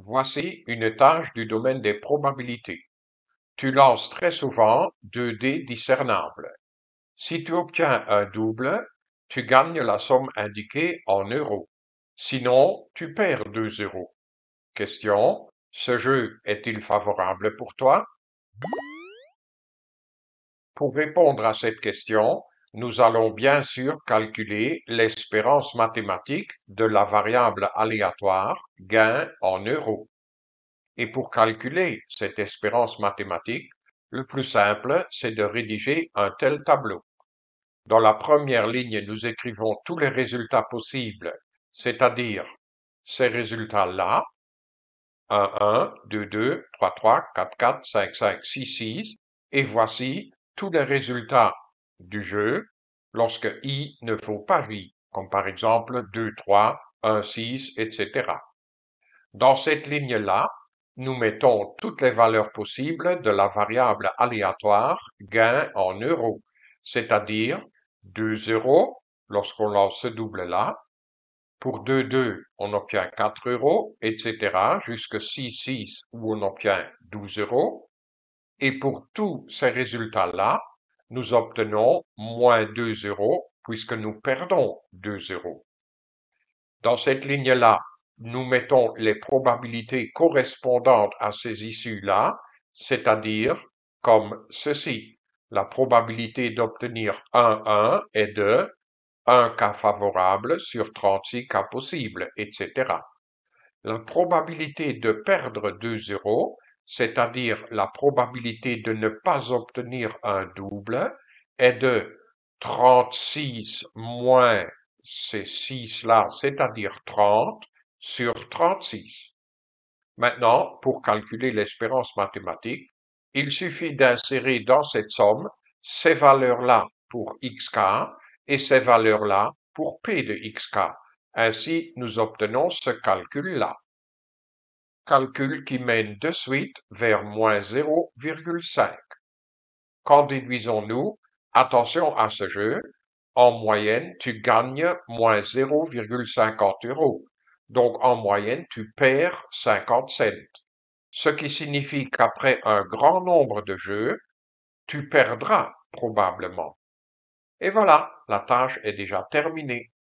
Voici une tâche du domaine des probabilités. Tu lances très souvent 2 dés discernables. Si tu obtiens un double, tu gagnes la somme indiquée en euros. Sinon, tu perds 2 euros. Question: ce jeu est-il favorable pour toi? Pour répondre à cette question, nous allons bien sûr calculer l'espérance mathématique de la variable aléatoire gain en euros. Et pour calculer cette espérance mathématique, le plus simple, c'est de rédiger un tel tableau. Dans la première ligne, nous écrivons tous les résultats possibles, c'est-à-dire ces résultats-là, 1, 1, 2, 2, 3, 3, 4, 4, 5, 5, 6, 6, et voici tous les résultats du jeu lorsque I ne vaut pas I, comme par exemple 2, 3, 1, 6, etc. Dans cette ligne-là, nous mettons toutes les valeurs possibles de la variable aléatoire gain en euros, c'est-à-dire 2 euros lorsqu'on lance ce double-là. Pour 2, 2, on obtient 4 euros, etc. jusqu'à 6, 6, où on obtient 12 euros. Et pour tous ces résultats-là, nous obtenons moins 2 euros, puisque nous perdons 2 euros. Dans cette ligne-là, nous mettons les probabilités correspondantes à ces issues-là, c'est-à-dire comme ceci. La probabilité d'obtenir 1, 1 est de 1 cas favorable sur 36 cas possibles, etc. La probabilité de perdre 2 euros, c'est-à-dire la probabilité de ne pas obtenir un double, est de 36 moins ces 6-là, c'est-à-dire 30 sur 36. Maintenant, pour calculer l'espérance mathématique, il suffit d'insérer dans cette somme ces valeurs-là pour xk et ces valeurs-là pour p de xk. Ainsi, nous obtenons ce calcul-là. Calcul qui mène de suite vers moins 0,5. Qu'en déduisons-nous? Attention à ce jeu. En moyenne, tu gagnes moins 0,50 euros. Donc, en moyenne, tu perds 50 cents. Ce qui signifie qu'après un grand nombre de jeux, tu perdras probablement. Et voilà, la tâche est déjà terminée.